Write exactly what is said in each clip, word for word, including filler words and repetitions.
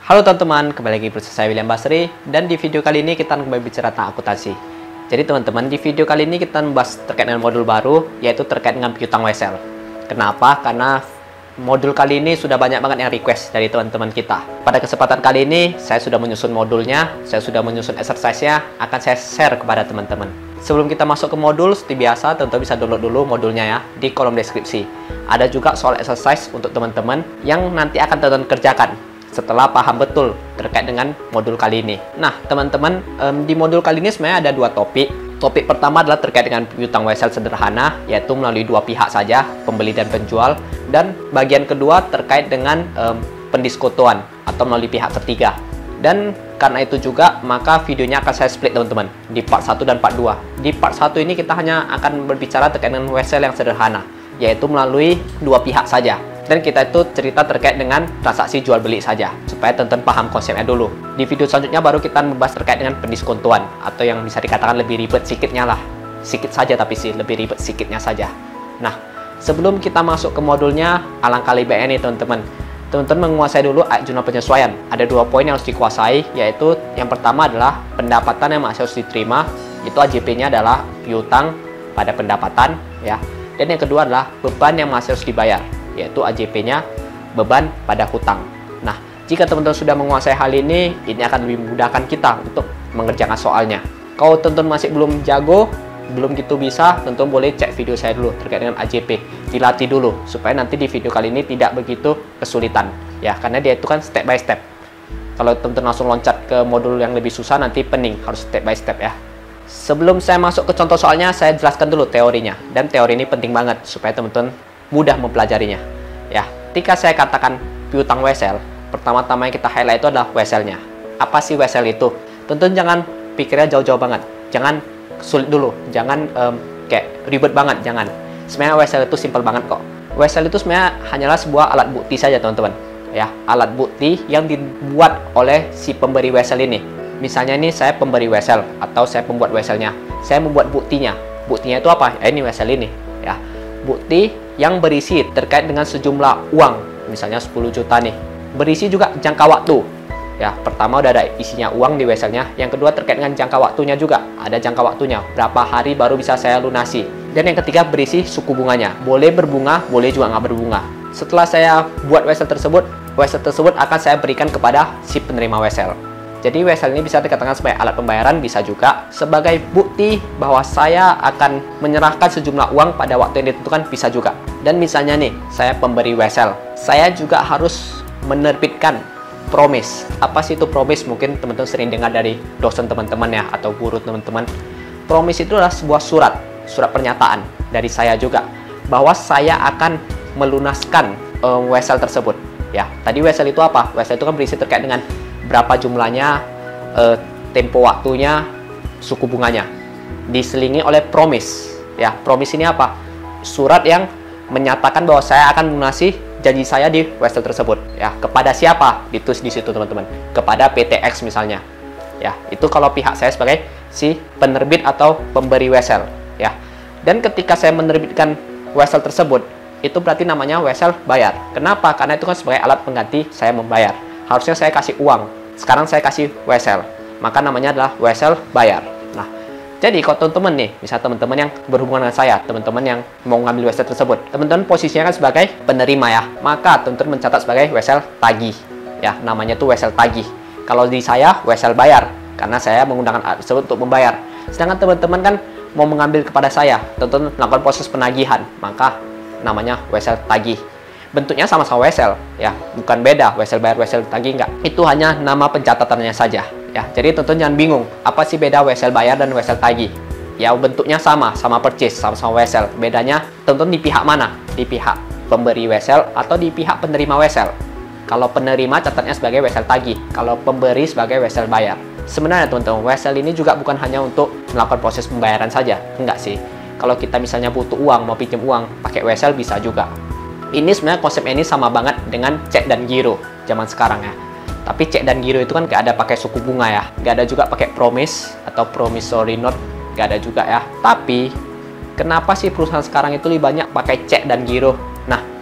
Halo teman-teman, kembali lagi bersama saya William Basri, dan di video kali ini kita akan kembali bicara tentang akuntansi. Jadi teman-teman, di video kali ini kita membahas terkait dengan modul baru, yaitu terkait dengan piutang wesel. Kenapa? Karena modul kali ini sudah banyak banget yang request dari teman-teman kita. Pada kesempatan kali ini, saya sudah menyusun modulnya, saya sudah menyusun exercise-nya, akan saya share kepada teman-teman. Sebelum kita masuk ke modul, seperti biasa, teman-teman bisa download dulu modulnya ya, di kolom deskripsi. Ada juga soal exercise untuk teman-teman yang nanti akan teman-teman kerjakan setelah paham betul terkait dengan modul kali ini. Nah, teman-teman, um, di modul kali ini sebenarnya ada dua topik. Topik pertama adalah terkait dengan piutang wesel sederhana, yaitu melalui dua pihak saja, pembeli dan penjual. Dan bagian kedua terkait dengan um, pendiskutuan atau melalui pihak ketiga. Dan karena itu juga, maka videonya akan saya split teman-teman, di part satu dan part dua. Di part satu ini kita hanya akan berbicara terkait dengan wesel yang sederhana, yaitu melalui dua pihak saja. Dan kita itu cerita terkait dengan transaksi jual beli saja, supaya teman-teman paham konsepnya dulu. Di video selanjutnya baru kita membahas terkait dengan pendiskontuan, atau yang bisa dikatakan lebih ribet sikitnya lah. Sikit saja tapi sih, lebih ribet sikitnya saja. Nah, sebelum kita masuk ke modulnya, alangkah lebih baiknya nih teman-teman. Teman-teman menguasai dulu jurnal penyesuaian. Ada dua poin yang harus dikuasai, yaitu yang pertama adalah pendapatan yang masih harus diterima, itu A J P-nya adalah piutang pada pendapatan, ya. Dan yang kedua adalah beban yang masih harus dibayar, yaitu A J P-nya beban pada hutang. Nah, jika teman-teman sudah menguasai hal ini, ini akan lebih memudahkan kita untuk mengerjakan soalnya. Kalau teman-teman masih belum jago, belum gitu bisa, teman-teman boleh cek video saya dulu terkait dengan A J P. Dilatih dulu, supaya nanti di video kali ini tidak begitu kesulitan. Ya, karena dia itu kan step by step. Kalau teman-teman langsung loncat ke modul yang lebih susah, nanti pening, harus step by step ya. Sebelum saya masuk ke contoh soalnya, saya jelaskan dulu teorinya. Dan teori ini penting banget, supaya teman-teman mudah mempelajarinya. Ya, ketika saya katakan piutang wesel, pertama-tama yang kita highlight itu adalah weselnya. Apa sih wesel itu? Tentu jangan pikirnya jauh-jauh banget. Jangan sulit dulu. Jangan um, kayak ribet banget. Jangan. Sebenarnya wesel itu simpel banget kok. Wesel itu sebenarnya hanyalah sebuah alat bukti saja teman-teman. Ya, alat bukti yang dibuat oleh si pemberi wesel ini. Misalnya ini saya pemberi wesel atau saya pembuat weselnya. Saya membuat buktinya. Buktinya itu apa? Ya, ini wesel ini. Ya, bukti yang berisi terkait dengan sejumlah uang, misalnya sepuluh juta nih. Berisi juga jangka waktu. Ya, pertama udah ada isinya uang di weselnya. Yang kedua terkait dengan jangka waktunya juga. Ada jangka waktunya, berapa hari baru bisa saya lunasi. Dan yang ketiga berisi suku bunganya. Boleh berbunga, boleh juga nggak berbunga. Setelah saya buat wesel tersebut, wesel tersebut akan saya berikan kepada si penerima wesel. Jadi wesel ini bisa dikatakan sebagai alat pembayaran, bisa juga sebagai bukti bahwa saya akan menyerahkan sejumlah uang pada waktu yang ditentukan, bisa juga. Dan misalnya nih, saya pemberi wesel, saya juga harus menerbitkan promise. Apa sih itu promise? Mungkin teman-teman sering dengar dari dosen teman-teman ya, atau guru teman-teman. Promise itu adalah sebuah surat, surat pernyataan dari saya juga, bahwa saya akan melunaskan um, wesel tersebut. Ya, tadi wesel itu apa? Wesel itu kan berisi terkait dengan berapa jumlahnya, eh, tempo waktunya, suku bunganya, diselingi oleh promise. Ya, promise ini apa? Surat yang menyatakan bahwa saya akan melunasi janji saya di wesel tersebut. Ya, kepada siapa? Ditulis di situ teman-teman. Kepada P T X misalnya. Ya, itu kalau pihak saya sebagai si penerbit atau pemberi wesel. Ya, dan ketika saya menerbitkan wesel tersebut, itu berarti namanya wesel bayar. Kenapa? Karena itu kan sebagai alat pengganti saya membayar. Harusnya saya kasih uang, sekarang saya kasih wesel, maka namanya adalah wesel bayar. Nah, jadi kalau teman-teman nih, misal teman-teman yang berhubungan dengan saya, teman-teman yang mau ngambil wesel tersebut, teman-teman posisinya kan sebagai penerima ya, maka teman-teman mencatat sebagai wesel tagih. Ya, namanya tuh wesel tagih. Kalau di saya, wesel bayar, karena saya menggunakan alat tersebut untuk membayar. Sedangkan teman-teman kan mau mengambil kepada saya, teman-teman melakukan proses penagihan, maka namanya wesel tagih. Bentuknya sama-sama wesel, ya, bukan beda wesel bayar, wesel tagih, enggak. Itu hanya nama pencatatannya saja, ya. Jadi teman-teman jangan bingung, apa sih beda wesel bayar dan wesel tagih? Ya, bentuknya sama, sama purchase, sama-sama wesel. Bedanya teman-teman di pihak mana? Di pihak pemberi wesel atau di pihak penerima wesel. Kalau penerima catatnya sebagai wesel tagih, kalau pemberi sebagai wesel bayar. Sebenarnya teman-teman, wesel ini juga bukan hanya untuk melakukan proses pembayaran saja, enggak sih. Kalau kita misalnya butuh uang, mau pinjam uang, pakai wesel bisa juga. Ini sebenarnya konsep ini sama banget dengan cek dan giro zaman sekarang ya. Tapi cek dan giro itu kan gak ada pakai suku bunga ya, gak ada juga pakai promise atau promissory note, gak ada juga ya. Tapi kenapa sih perusahaan sekarang itu lebih banyak pakai cek dan giro? Nah,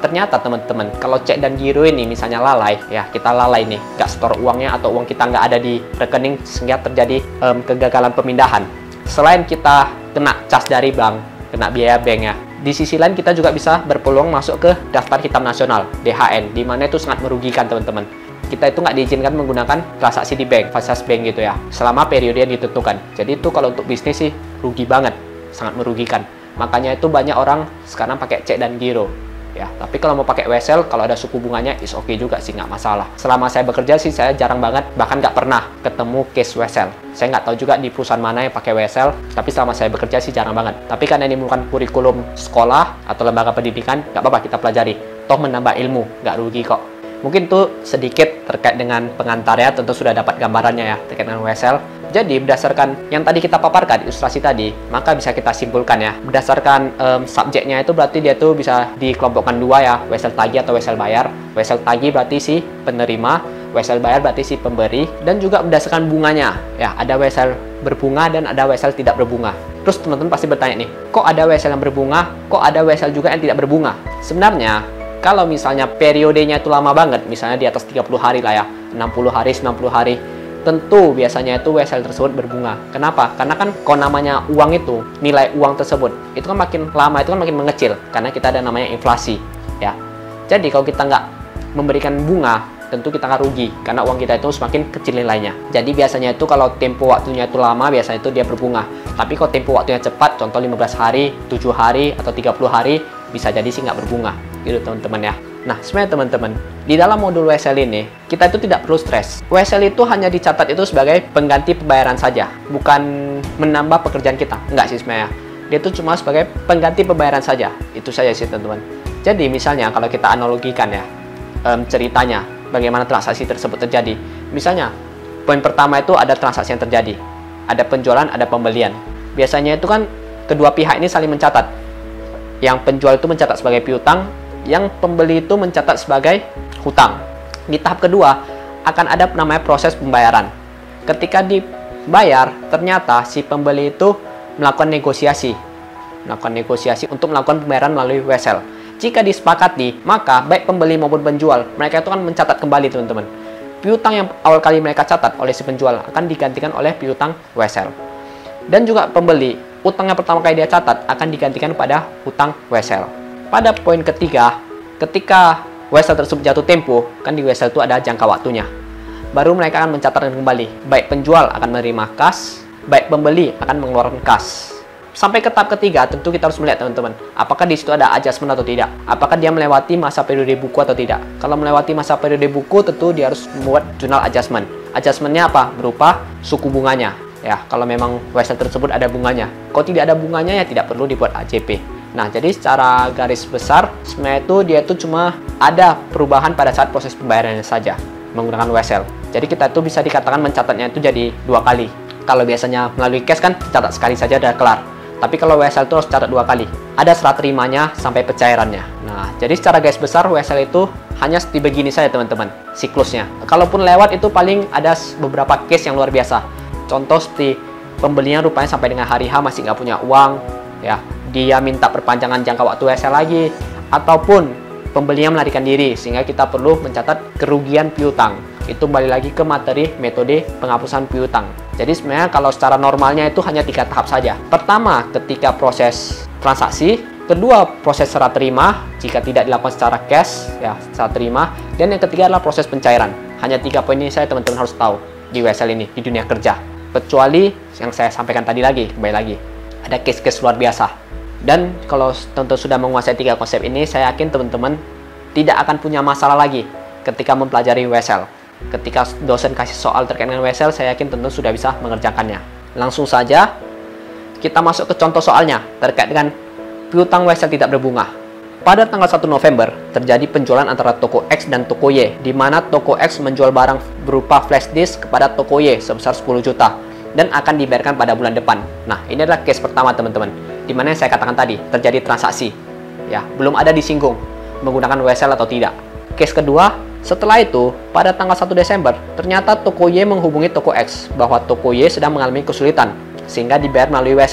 ternyata teman-teman, kalau cek dan giro ini misalnya lalai, ya kita lalai nih, nggak store uangnya atau uang kita nggak ada di rekening sehingga terjadi um, kegagalan pemindahan. Selain kita kena cas dari bank, kena biaya bank ya, di sisi lain kita juga bisa berpeluang masuk ke daftar hitam nasional D H N, di mana itu sangat merugikan teman-teman. Kita itu nggak diizinkan menggunakan transaksi di bank, fasilitas bank gitu ya, selama periode yang ditentukan. Jadi itu kalau untuk bisnis sih rugi banget, sangat merugikan. Makanya itu banyak orang sekarang pakai cek dan giro. Ya, tapi kalau mau pakai wesel, kalau ada suku bunganya is oke okay juga sih, nggak masalah. Selama saya bekerja sih saya jarang banget, bahkan nggak pernah ketemu case wesel. Saya nggak tahu juga di perusahaan mana yang pakai wesel, tapi selama saya bekerja sih jarang banget. Tapi karena ini bukan kurikulum sekolah atau lembaga pendidikan, nggak apa-apa kita pelajari. Toh menambah ilmu, nggak rugi kok. Mungkin tuh sedikit terkait dengan pengantar ya, tentu sudah dapat gambarannya ya terkait dengan wesel. Jadi berdasarkan yang tadi kita paparkan, ilustrasi tadi, maka bisa kita simpulkan ya. Berdasarkan um, subjeknya itu berarti dia tuh bisa dikelompokkan dua ya, wesel tagih atau wesel bayar. Wesel tagih berarti si penerima, wesel bayar berarti si pemberi, dan juga berdasarkan bunganya. Ya, ada wesel berbunga dan ada wesel tidak berbunga. Terus teman-teman pasti bertanya nih, kok ada wesel yang berbunga, kok ada wesel juga yang tidak berbunga? Sebenarnya, kalau misalnya periodenya itu lama banget, misalnya di atas tiga puluh hari lah ya, enam puluh hari, sembilan puluh hari, tentu biasanya itu wesel tersebut berbunga. Kenapa? Karena kan kalau namanya uang itu, nilai uang tersebut, itu kan makin lama itu kan makin mengecil, karena kita ada namanya inflasi ya. Jadi kalau kita nggak memberikan bunga, tentu kita akan rugi, karena uang kita itu semakin kecil nilainya. Jadi biasanya itu kalau tempo waktunya itu lama, biasanya itu dia berbunga. Tapi kalau tempo waktunya cepat, contoh lima belas hari, tujuh hari, atau tiga puluh hari, bisa jadi sih nggak berbunga gitu teman-teman ya. Nah, sebenarnya teman-teman, di dalam modul wesel ini, kita itu tidak perlu stres. Wesel itu hanya dicatat itu sebagai pengganti pembayaran saja, bukan menambah pekerjaan kita. Enggak sih sebenarnya. Dia itu cuma sebagai pengganti pembayaran saja. Itu saja sih teman-teman. Jadi misalnya kalau kita analogikan ya, um, ceritanya, bagaimana transaksi tersebut terjadi. Misalnya, poin pertama itu ada transaksi yang terjadi. Ada penjualan, ada pembelian. Biasanya itu kan kedua pihak ini saling mencatat. Yang penjual itu mencatat sebagai piutang, yang pembeli itu mencatat sebagai hutang. Di tahap kedua akan ada namanya proses pembayaran. Ketika dibayar, ternyata si pembeli itu melakukan negosiasi, melakukan negosiasi untuk melakukan pembayaran melalui wesel. Jika disepakati, maka baik pembeli maupun penjual, mereka itu akan mencatat kembali teman-teman. Piutang yang awal kali mereka catat oleh si penjual akan digantikan oleh piutang wesel. Dan juga pembeli, utang yang pertama kali dia catat akan digantikan pada hutang wesel. Pada poin ketiga, ketika wesel tersebut jatuh tempo, kan di wesel itu ada jangka waktunya. Baru mereka akan mencatatkan kembali. Baik penjual akan menerima kas, baik pembeli akan mengeluarkan kas. Sampai ke tahap ketiga, tentu kita harus melihat teman-teman, apakah di situ ada adjustment atau tidak. Apakah dia melewati masa periode buku atau tidak. Kalau melewati masa periode buku, tentu dia harus membuat jurnal adjustment. Adjustmentnya apa? Berupa suku bunganya. Ya, kalau memang wesel tersebut ada bunganya. Kalau tidak ada bunganya, ya tidak perlu dibuat A J P. Nah, jadi secara garis besar, sebenarnya itu dia itu cuma ada perubahan pada saat proses pembayarannya saja menggunakan wesel. Jadi kita itu bisa dikatakan mencatatnya itu jadi dua kali. Kalau biasanya melalui cash kan catat sekali saja udah kelar. Tapi kalau wesel itu harus catat dua kali. Ada serah terimanya sampai pencairannya. Nah, jadi secara garis besar wesel itu hanya seperti begini saja teman-teman siklusnya. Kalaupun lewat itu paling ada beberapa case yang luar biasa. Contoh seperti pembelinya rupanya sampai dengan hari H masih nggak punya uang, ya. Dia minta perpanjangan jangka waktu wesel lagi, ataupun pembelinya melarikan diri sehingga kita perlu mencatat kerugian piutang. Itu balik lagi ke materi metode penghapusan piutang. Jadi sebenarnya kalau secara normalnya itu hanya tiga tahap saja. Pertama, ketika proses transaksi. Kedua, proses serah terima jika tidak dilakukan secara cash, ya serah terima. Dan yang ketiga adalah proses pencairan. Hanya tiga poin ini saya teman-teman harus tahu di wesel ini di dunia kerja. Kecuali yang saya sampaikan tadi lagi, kembali lagi, ada case-case luar biasa. Dan kalau tentu sudah menguasai tiga konsep ini, saya yakin teman-teman tidak akan punya masalah lagi ketika mempelajari wesel. Ketika dosen kasih soal terkait dengan wesel, saya yakin tentu sudah bisa mengerjakannya. Langsung saja kita masuk ke contoh soalnya terkait dengan piutang wesel tidak berbunga. Pada tanggal satu November, terjadi penjualan antara toko X dan toko Y, di mana toko X menjual barang berupa flash disk kepada toko Y sebesar sepuluh juta dan akan dibayarkan pada bulan depan. Nah, ini adalah case pertama teman-teman, di mana yang saya katakan tadi, terjadi transaksi. Ya, belum ada disinggung menggunakan wesel atau tidak. Case kedua, setelah itu, pada tanggal satu Desember, ternyata toko Y menghubungi toko X bahwa toko Y sedang mengalami kesulitan, sehingga dibayar melalui wesel.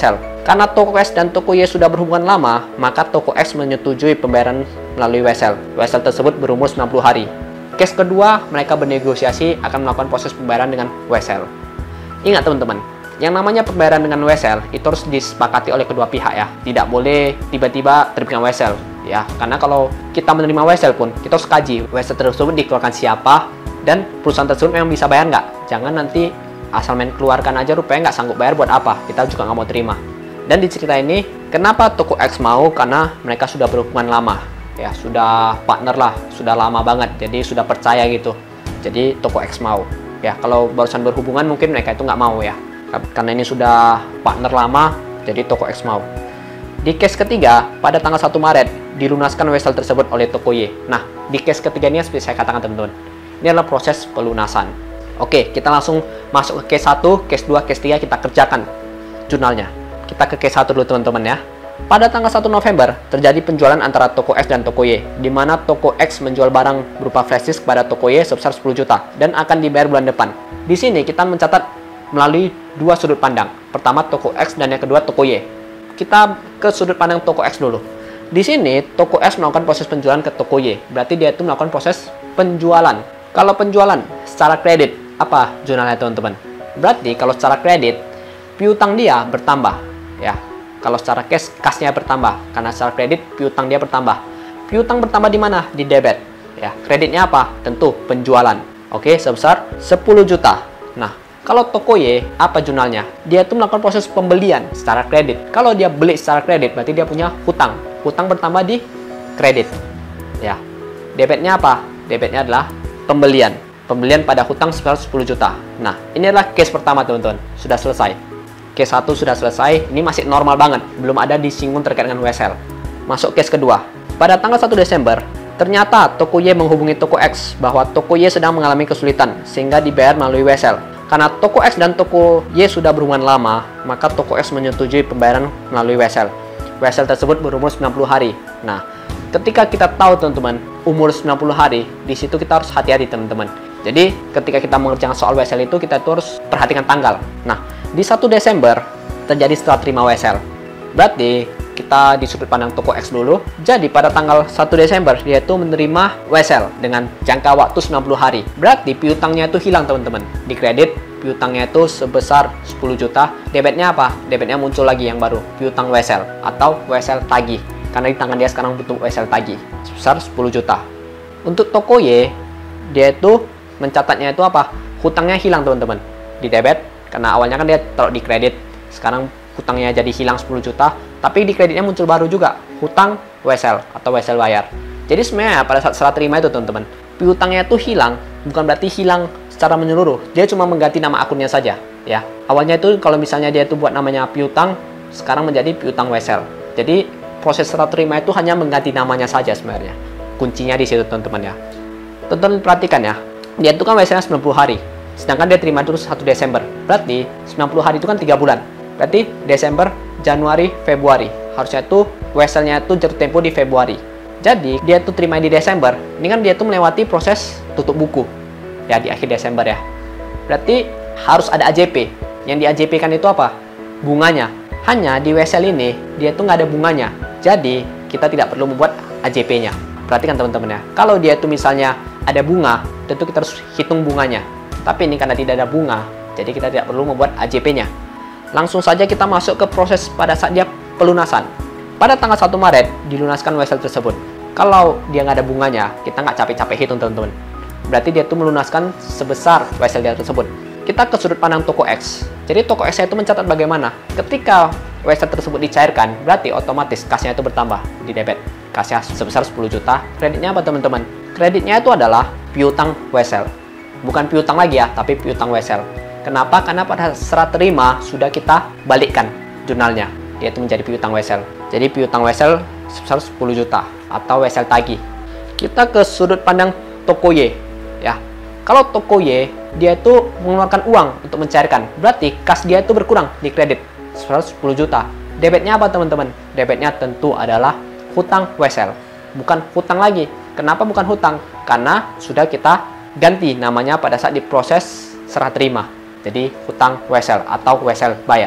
Karena toko X dan toko Y sudah berhubungan lama, maka toko X menyetujui pembayaran melalui W S L. W S L tersebut berumur sembilan puluh hari. Case kedua, mereka bernegosiasi akan melakukan proses pembayaran dengan W S L. Ingat teman-teman, yang namanya pembayaran dengan W S L itu harus disepakati oleh kedua pihak ya. Tidak boleh tiba-tiba terbitkan W S L ya. Karena kalau kita menerima W S L pun, kita harus kaji W S L tersebut dikeluarkan siapa dan perusahaan tersebut memang bisa bayar nggak. Jangan nanti asal main keluarkan aja rupanya nggak sanggup bayar, buat apa? Kita juga nggak mau terima. Dan di cerita ini, kenapa toko X mau? Karena mereka sudah berhubungan lama, ya sudah partner lah, sudah lama banget, jadi sudah percaya gitu. Jadi toko X mau. Ya kalau barusan berhubungan mungkin mereka itu nggak mau ya. Karena ini sudah partner lama, jadi toko X mau. Di case ketiga, pada tanggal satu Maret dilunaskan W S L tersebut oleh toko Y. Nah, di case ketiga ini seperti saya katakan teman-teman, ini adalah proses pelunasan. Oke, kita langsung masuk ke case satu, case dua, case tiga kita kerjakan jurnalnya. Kita ke case satu dulu teman-teman ya. Pada tanggal satu November terjadi penjualan antara toko X dan toko Y, di mana toko X menjual barang berupa flash disk kepada toko Y sebesar sepuluh juta dan akan dibayar bulan depan. Di sini kita mencatat melalui dua sudut pandang. Pertama toko X dan yang kedua toko Y. Kita ke sudut pandang toko X dulu. Di sini toko X melakukan proses penjualan ke toko Y. Berarti dia itu melakukan proses penjualan. Kalau penjualan secara kredit, apa jurnalnya teman-teman? Berarti kalau secara kredit, piutang dia bertambah. Ya, kalau secara cash, kasnya bertambah. Karena secara kredit, piutang dia bertambah. Piutang bertambah di mana? Di debit. Ya, kreditnya apa? Tentu penjualan. Oke, sebesar sepuluh juta. Nah, kalau toko Y, apa jurnalnya? Dia itu melakukan proses pembelian secara kredit. Kalau dia beli secara kredit, berarti dia punya hutang. Hutang bertambah di kredit. Ya, debitnya apa? Debitnya adalah pembelian. Pembelian pada hutang sebesar sepuluh juta. Nah, ini adalah case pertama teman-teman. Sudah selesai. Case satu sudah selesai, ini masih normal banget, belum ada disinggung terkait dengan W S L. Masuk case kedua. Pada tanggal satu Desember, ternyata toko Y menghubungi toko X bahwa toko Y sedang mengalami kesulitan sehingga dibayar melalui W S L. Karena toko X dan toko Y sudah berhubungan lama, maka toko X menyetujui pembayaran melalui W S L. W S L tersebut berumur sembilan puluh hari. Nah, ketika kita tahu teman-teman, umur sembilan puluh hari, di situ kita harus hati-hati teman-teman. Jadi, ketika kita mengerjakan soal W S L itu, kita tuh harus perhatikan tanggal. Nah, di satu Desember terjadi setelah terima W S L. Berarti kita di sudut pandang toko X dulu. Jadi pada tanggal satu Desember dia itu menerima W S L dengan jangka waktu sembilan puluh hari. Berarti piutangnya itu hilang teman-teman. Di kredit piutangnya itu sebesar sepuluh juta. Debitnya apa? Debitnya muncul lagi yang baru, piutang W S L atau W S L tagih. Karena di tangan dia sekarang butuh W S L tagih sebesar sepuluh juta. Untuk toko Y, dia itu mencatatnya itu apa? Hutangnya hilang teman-teman. Di debit karena awalnya kan dia taruh di kredit, sekarang hutangnya jadi hilang sepuluh juta, tapi di kreditnya muncul baru juga, hutang W S L atau W S L bayar. Jadi sebenarnya pada saat serah terima itu teman-teman, piutangnya itu hilang, bukan berarti hilang secara menyeluruh, dia cuma mengganti nama akunnya saja. Ya, awalnya itu kalau misalnya dia itu buat namanya piutang, sekarang menjadi piutang W S L. Jadi proses serah terima itu hanya mengganti namanya saja sebenarnya. Kuncinya di situ teman-teman ya. Teman-teman perhatikan ya, dia itu kan W S L-nya sembilan puluh hari. Sedangkan dia terima dulu satu Desember. Berarti sembilan puluh hari itu kan tiga bulan. Berarti Desember, Januari, Februari. Harusnya itu W S L-nya itu jatuh tempo di Februari. Jadi dia tuh terima di Desember. Ini kan dia tuh melewati proses tutup buku. Ya di akhir Desember ya. Berarti harus ada A J P. Yang di A J P kan itu apa? Bunganya. Hanya di W S L ini dia tuh nggak ada bunganya. Jadi kita tidak perlu membuat A J P-nya. Perhatikan teman-teman ya. Kalau dia tuh misalnya ada bunga, tentu kita harus hitung bunganya. Tapi ini karena tidak ada bunga, jadi kita tidak perlu membuat A J P-nya. Langsung saja kita masuk ke proses pada saat dia pelunasan. Pada tanggal satu Maret, dilunaskan W S L tersebut. Kalau dia nggak ada bunganya, kita nggak capek-capek hitung teman-teman. Berarti dia tuh melunaskan sebesar W S L dia tersebut. Kita ke sudut pandang toko X. Jadi toko X itu mencatat bagaimana? Ketika W S L tersebut dicairkan, berarti otomatis kasnya itu bertambah di debit. Kasnya sebesar sepuluh juta. Kreditnya apa teman-teman? Kreditnya itu adalah piutang W S L. Bukan piutang lagi ya, tapi piutang W S L. Kenapa? Karena pada serah terima sudah kita balikkan jurnalnya. Dia itu menjadi piutang W S L. Jadi piutang W S L sebesar sepuluh juta atau W S L tagih. Kita ke sudut pandang toko Y. Ya, kalau toko Y dia itu mengeluarkan uang untuk mencairkan. Berarti kas dia itu berkurang di kredit sebesar sepuluh juta. Debitnya apa teman-teman? Debitnya tentu adalah hutang W S L. Bukan hutang lagi. Kenapa bukan hutang? Karena sudah kita ganti namanya pada saat diproses serah terima. Jadi hutang W S L atau W S L bayar.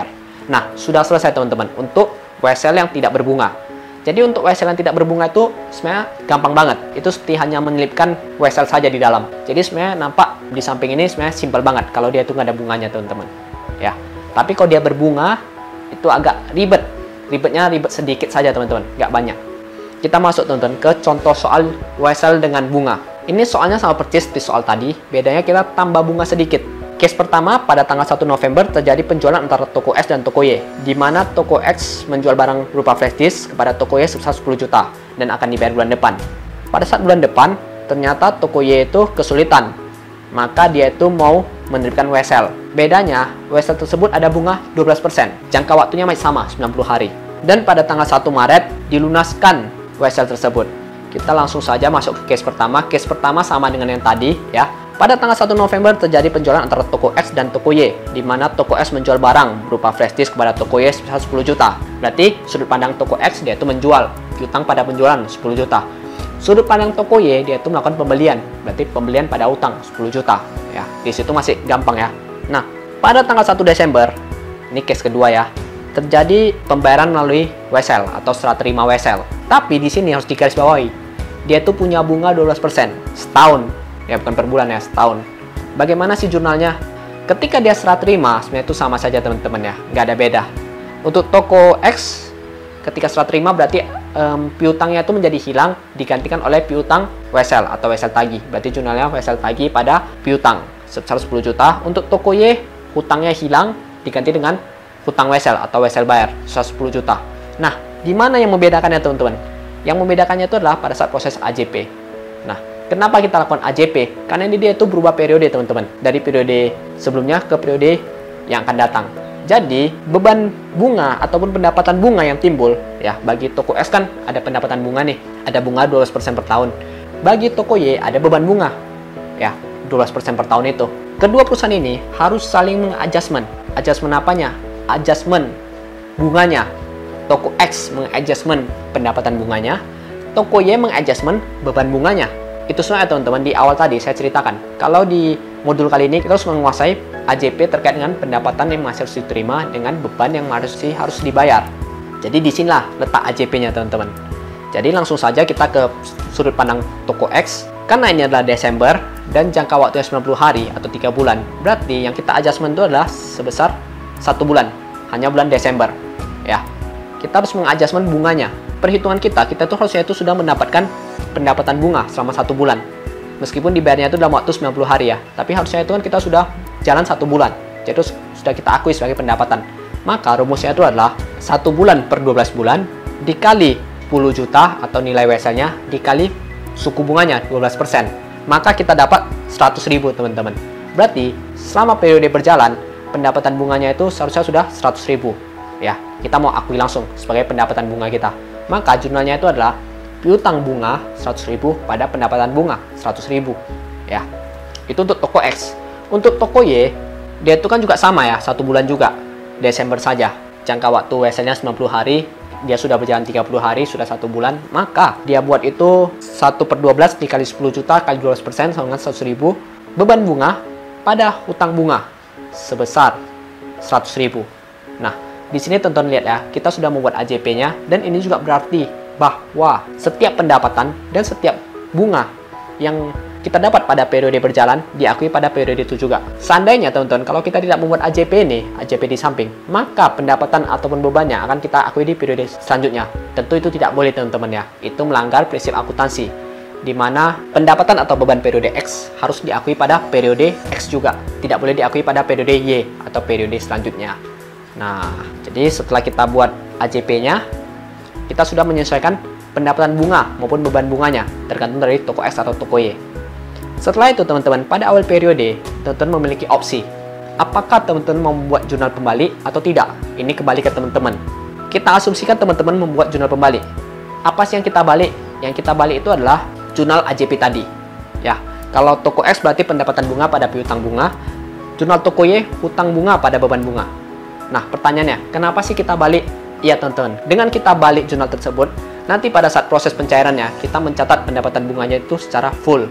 Nah, sudah selesai teman-teman untuk W S L yang tidak berbunga. Jadi untuk W S L yang tidak berbunga itu sebenarnya gampang banget. Itu seperti hanya menyelipkan W S L saja di dalam. Jadi sebenarnya nampak di samping ini sebenarnya simpel banget kalau dia itu nggak ada bunganya teman-teman. Ya, tapi kalau dia berbunga itu agak ribet. Ribetnya ribet sedikit saja teman-teman, nggak banyak. Kita masuk teman-teman ke contoh soal W S L dengan bunga. Ini soalnya sama persis di soal tadi, bedanya kita tambah bunga sedikit. Case pertama, pada tanggal satu November terjadi penjualan antara toko X dan toko Y, di mana toko X menjual barang berupa flash disk kepada toko Y sebesar sepuluh juta dan akan dibayar bulan depan. Pada saat bulan depan, ternyata toko Y itu kesulitan, maka dia itu mau menerbitkan W S L. Bedanya, W S L tersebut ada bunga dua belas persen, jangka waktunya masih sama, sembilan puluh hari. Dan pada tanggal satu Maret, dilunaskan W S L tersebut. Kita langsung saja masuk ke case pertama. Case pertama sama dengan yang tadi ya. Pada tanggal satu November terjadi penjualan antara toko X dan toko Y, di mana toko X menjual barang berupa flash disk kepada toko Y sebesar sepuluh juta. Berarti sudut pandang toko X dia itu menjual, piutang pada penjualan sepuluh juta. Sudut pandang toko Y dia itu melakukan pembelian, berarti pembelian pada utang sepuluh juta. Ya, di situ masih gampang ya. Nah, pada tanggal satu Desember, ini case kedua ya, terjadi pembayaran melalui W S L atau serah terima W S L. Tapi di sini harus digarisbawahi, dia itu punya bunga dua belas persen setahun. Ya, bukan per bulan ya, setahun. Bagaimana sih jurnalnya? Ketika dia serah terima, sebenarnya itu sama saja teman-teman ya, nggak ada beda. Untuk toko X, ketika serah terima berarti um, piutangnya itu menjadi hilang, digantikan oleh piutang W S L atau W S L tagih. Berarti jurnalnya W S L tagih pada piutang sebesar sepuluh juta. Untuk toko Y, hutangnya hilang, diganti dengan hutang W S L atau W S L bayar sebesar sepuluh juta. Nah, di mana yang membedakannya teman-teman? Yang membedakannya itu adalah pada saat proses A J P. Nah, kenapa kita lakukan A J P? Karena ini dia itu berubah periode teman-teman. Dari periode sebelumnya ke periode yang akan datang. Jadi, beban bunga ataupun pendapatan bunga yang timbul, ya bagi toko X kan ada pendapatan bunga nih. Ada bunga dua belas persen per tahun. Bagi toko Y ada beban bunga. Ya, dua belas persen per tahun itu. Kedua perusahaan ini harus saling mengadjustment. Adjustment apanya? Adjustment bunganya. Toko X mengadjustment pendapatan bunganya. Toko Y mengadjustment beban bunganya. Itu semua ya teman-teman, di awal tadi saya ceritakan. Kalau di modul kali ini kita harus menguasai A J P terkait dengan pendapatan yang masih harus diterima dengan beban yang harus harus dibayar. Jadi disinilah letak A J P-nya teman-teman. Jadi langsung saja kita ke sudut pandang toko X. Karena ini adalah Desember dan jangka waktunya sembilan puluh hari atau tiga bulan. Berarti yang kita adjustment itu adalah sebesar satu bulan. Hanya bulan Desember. Ya, kita harus mengadjustment bunganya. Perhitungan kita, kita tuh harusnya itu sudah mendapatkan pendapatan bunga selama satu bulan. Meskipun dibayarnya itu dalam waktu sembilan puluh hari ya, tapi harusnya itu kan kita sudah jalan satu bulan. Jadi sudah kita akui sebagai pendapatan. Maka rumusnya itu adalah satu bulan per dua belas bulan dikali sepuluh juta atau nilai W S L-nya dikali suku bunganya dua belas persen. Maka kita dapat seratus ribu teman-teman. Berarti selama periode berjalan pendapatan bunganya itu seharusnya sudah seratus ribu. Ya, kita mau akui langsung sebagai pendapatan bunga kita. Maka jurnalnya itu adalah piutang bunga seratus ribu pada pendapatan bunga seratus ribu. Ya, itu untuk toko X. Untuk toko Y, dia itu kan juga sama ya, satu bulan juga, Desember saja. Jangka waktu W S L-nya sembilan puluh hari, dia sudah berjalan tiga puluh hari, sudah satu bulan. Maka dia buat itu satu per dua belas dikali sepuluh juta kali dua belas persen sama dengan seratus ribu. Beban bunga pada hutang bunga sebesar seratus ribu. Nah, di sini tonton lihat ya, kita sudah membuat A J P-nya dan ini juga berarti bahwa setiap pendapatan dan setiap bunga yang kita dapat pada periode berjalan diakui pada periode itu juga. Seandainya teman-teman, kalau kita tidak membuat A J P ini, A J P di samping, maka pendapatan ataupun bebannya akan kita akui di periode selanjutnya. Tentu itu tidak boleh teman-teman ya. Itu melanggar prinsip akuntansi, di mana pendapatan atau beban periode X harus diakui pada periode X juga. Tidak boleh diakui pada periode Y atau periode selanjutnya. Nah, jadi setelah kita buat A J P-nya, kita sudah menyesuaikan pendapatan bunga maupun beban bunganya, tergantung dari toko X atau toko Y. Setelah itu teman-teman, pada awal periode, teman-teman memiliki opsi. Apakah teman-teman mau membuat jurnal pembalik atau tidak? Ini kembali ke teman-teman. Kita asumsikan teman-teman membuat jurnal pembalik. Apa sih yang kita balik? Yang kita balik itu adalah jurnal A J P tadi. Ya, kalau toko X berarti pendapatan bunga pada piutang bunga, jurnal toko Y hutang bunga pada beban bunga. Nah, pertanyaannya, kenapa sih kita balik? Iya teman-teman, dengan kita balik jurnal tersebut, nanti pada saat proses pencairannya, kita mencatat pendapatan bunganya itu secara full.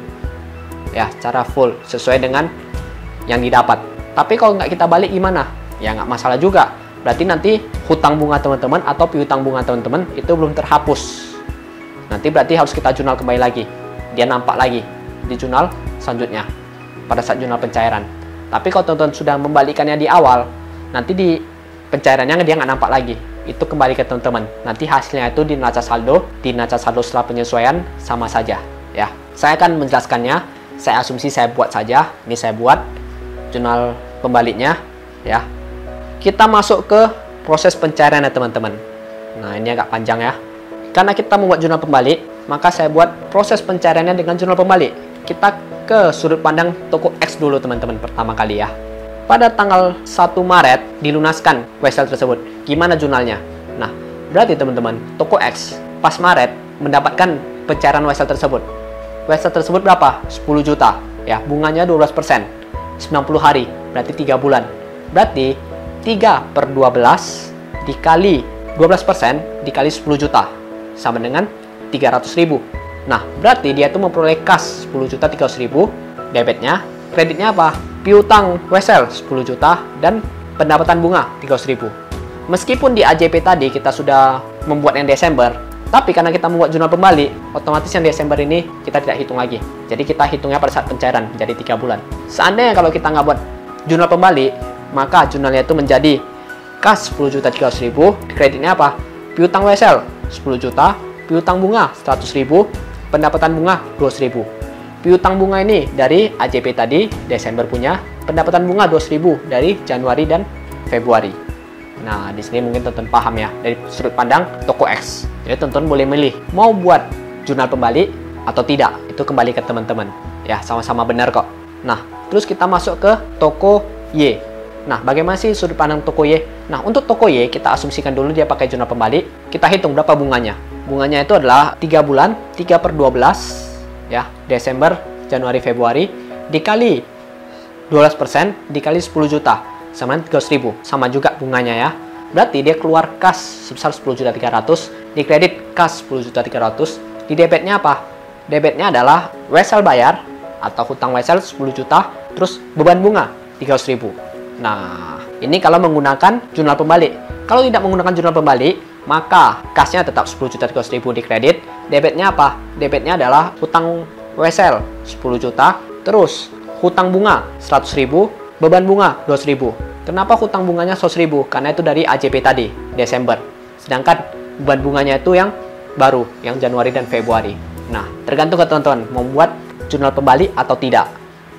Ya, secara full, sesuai dengan yang didapat. Tapi kalau nggak kita balik gimana? Ya nggak masalah juga. berarti nanti hutang bunga teman-teman atau piutang bunga teman-teman itu belum terhapus. Nanti berarti harus kita jurnal kembali lagi. Dia nampak lagi di jurnal selanjutnya pada saat jurnal pencairan. Tapi kalau teman-teman sudah membalikannya di awal, nanti di pencairannya dia nggak nampak lagi. Itu kembali ke teman-teman. Nanti hasilnya itu di neraca saldo, di neraca saldo setelah penyesuaian sama saja. Ya, saya akan menjelaskannya. Saya asumsi saya buat saja. Ini saya buat jurnal pembaliknya. Ya, kita masuk ke proses pencairan ya teman-teman. Nah, ini agak panjang ya. Karena kita membuat jurnal pembalik, maka saya buat proses pencairannya dengan jurnal pembalik. Kita ke sudut pandang toko X dulu teman-teman pertama kali ya. Pada tanggal satu Maret dilunaskan W S L tersebut. Gimana jurnalnya? Nah, berarti teman-teman, toko X pas Maret mendapatkan pencairan W S L tersebut. W S L tersebut berapa? sepuluh juta. Ya, bunganya dua belas persen. sembilan puluh hari, berarti tiga bulan. Berarti tiga per dua belas dikali dua belas persen dikali sepuluh juta sama dengan tiga ratus ribu. Nah, berarti dia itu memperoleh kas sepuluh juta tiga ratus ribu, debitnya, kreditnya apa? Piutang W S L sepuluh juta dan pendapatan bunga tiga ratus ribu. Meskipun di A J P tadi kita sudah membuat yang Desember, tapi karena kita membuat jurnal pembalik, otomatis yang Desember ini kita tidak hitung lagi. Jadi kita hitungnya pada saat pencairan, menjadi tiga bulan. Seandainya kalau kita nggak buat jurnal pembalik, maka jurnalnya itu menjadi kas sepuluh juta tiga ratus ribu, kreditnya apa? Piutang W S L sepuluh juta, piutang bunga seratus ribu, pendapatan bunga dua ratus ribu. Piutang bunga ini dari A J P tadi, Desember punya, pendapatan bunga dua ratus ribu dari Januari dan Februari. Nah, di sini mungkin teman-teman paham ya, dari sudut pandang toko X. Jadi teman-teman boleh milih, mau buat jurnal pembalik atau tidak, itu kembali ke teman-teman. Ya, sama-sama benar kok. Nah, terus kita masuk ke toko Y. Nah, bagaimana sih sudut pandang toko Y? Nah, untuk toko Y, kita asumsikan dulu dia pakai jurnal pembalik. Kita hitung berapa bunganya. Bunganya itu adalah tiga bulan, tiga per dua belas, ya, Desember, Januari, Februari, dikali dua belas persen, dikali sepuluh juta, sama dengan tiga ratus ribu. Sama juga bunganya ya. Berarti dia keluar kas sebesar sepuluh juta tiga ratus, dikredit kas sepuluh juta tiga ratus, di debitnya apa? Debitnya adalah W S L bayar, atau hutang W S L sepuluh juta, terus beban bunga tiga ratus ribu. Nah, ini kalau menggunakan jurnal pembalik. Kalau tidak menggunakan jurnal pembalik, maka kasnya tetap sepuluh juta tiga ratus ribu dikredit. Debitnya apa? Debitnya adalah hutang W S L sepuluh juta, terus hutang bunga seratus ribu, beban bunga dua ratus ribu. Kenapa hutang bunganya seratus ribu? Karena itu dari A J P tadi, Desember. Sedangkan beban bunganya itu yang baru, yang Januari dan Februari. Nah, tergantung ke teman-teman membuat jurnal pembalik atau tidak.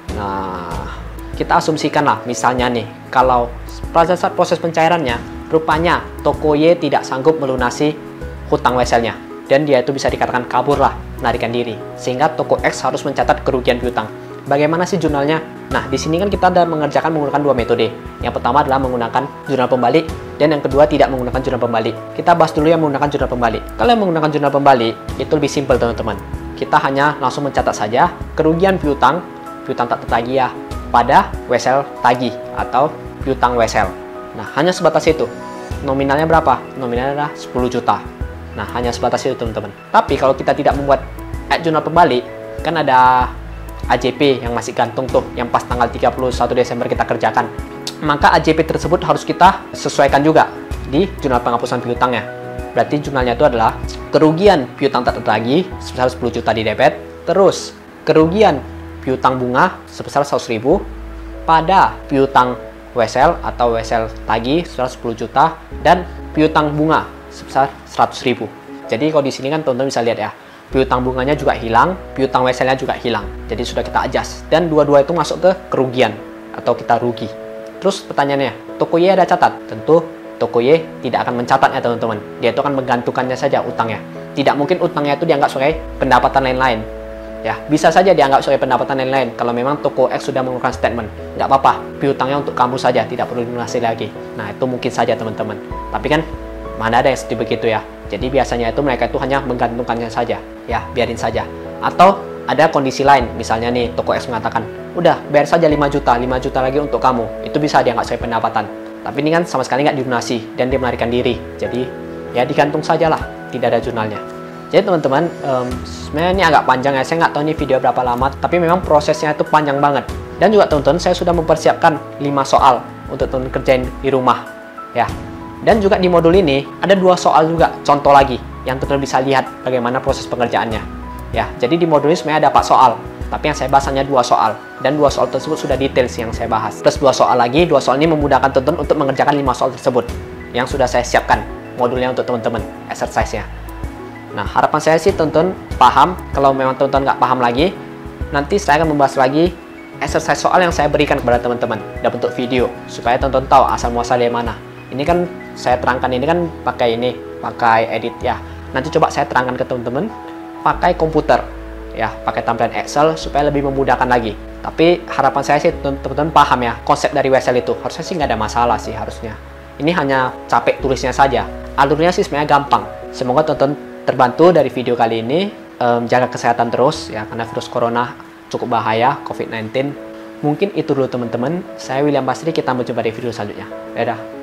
Nah, kita asumsikan lah, misalnya nih, kalau pada saat proses pencairannya, rupanya toko Y tidak sanggup melunasi hutang W S L-nya. Dan dia itu bisa dikatakan kabur lah, melarikan diri. Sehingga toko X harus mencatat kerugian piutang. Bagaimana sih jurnalnya? Nah, di sini kan kita ada mengerjakan menggunakan dua metode. Yang pertama adalah menggunakan jurnal pembalik, dan yang kedua tidak menggunakan jurnal pembalik. Kita bahas dulu yang menggunakan jurnal pembalik. Kalau yang menggunakan jurnal pembalik, itu lebih simpel teman-teman. Kita hanya langsung mencatat saja kerugian piutang, piutang tak tertagih ya, pada W S L tagih atau piutang W S L. Nah, hanya sebatas itu. Nominalnya berapa? Nominalnya adalah sepuluh juta. Nah, hanya sebatas itu teman-teman. Tapi kalau kita tidak membuat jurnal pembalik, kan ada A J P yang masih gantung tuh, yang pas tanggal tiga puluh satu Desember kita kerjakan. Maka A J P tersebut harus kita sesuaikan juga di jurnal penghapusan piutangnya. Berarti jurnalnya itu adalah kerugian piutang tak tertagih sebesar sepuluh juta di debit, terus kerugian piutang bunga sebesar seratus ribu pada piutang W S L atau W S L tagih sebesar sepuluh juta dan piutang bunga sebesar seratus ribu. Jadi kalau di sini kan teman-teman bisa lihat ya, piutang bunganya juga hilang, piutang W S L-nya juga hilang. Jadi sudah kita adjust dan dua-dua itu masuk ke kerugian atau kita rugi. Terus pertanyaannya, toko Y ada catat? Tentu toko Y tidak akan mencatatnya teman-teman. Dia itu akan menggantungkannya saja utangnya. Tidak mungkin utangnya itu dianggap sebagai pendapatan lain-lain. Ya, bisa saja dianggap sebagai pendapatan lain-lain kalau memang toko X sudah mengeluarkan statement. Nggak apa-apa, piutangnya untuk kamu saja, tidak perlu dilunasi lagi. Nah, itu mungkin saja teman-teman. Tapi kan mana ada yang seperti begitu ya. Jadi biasanya itu mereka itu hanya menggantungkannya saja. Ya, biarin saja. Atau ada kondisi lain, misalnya nih toko X mengatakan, udah bayar saja lima juta, lima juta lagi untuk kamu. Itu bisa dianggap sebagai pendapatan. Tapi ini kan sama sekali nggak dilunasi dan dia melarikan diri. Jadi ya digantung sajalah, tidak ada jurnalnya. Jadi teman-teman, um, sebenarnya ini agak panjang ya, saya nggak tahu ini video berapa lama, tapi memang prosesnya itu panjang banget. Dan juga teman-teman, saya sudah mempersiapkan lima soal untuk teman-teman kerjain di rumah. Ya, Dan juga di modul ini ada dua soal juga, contoh lagi, yang teman-teman bisa lihat bagaimana proses pengerjaannya. Ya, jadi di modul ini sebenarnya ada empat soal, tapi yang saya bahas hanya dua soal, dan dua soal tersebut sudah detail yang saya bahas. Plus dua soal lagi, dua soal ini memudahkan teman-teman untuk mengerjakan lima soal tersebut, yang sudah saya siapkan modulnya untuk teman-teman, exercise-nya. Nah, harapan saya sih teman-teman paham. Kalau memang teman-teman nggak paham lagi, nanti saya akan membahas lagi exercise soal yang saya berikan kepada teman-teman dalam bentuk video, supaya teman-teman tahu asal muasalnya mana. Ini kan saya terangkan ini kan pakai ini, pakai edit ya. Nanti coba saya terangkan ke teman-teman pakai komputer ya, pakai tampilan Excel supaya lebih memudahkan lagi. Tapi harapan saya sih teman-teman paham ya konsep dari Wesel itu. Harusnya sih nggak ada masalah sih harusnya. Ini hanya capek tulisnya saja. Alurnya sih sebenarnya gampang. Semoga teman-teman terbantu dari video kali ini. Ehm, jaga kesehatan terus ya, karena virus corona cukup bahaya, covid sembilan belas. Mungkin itu dulu teman-teman. Saya William Basri, kita berjumpa di video selanjutnya. Dadah.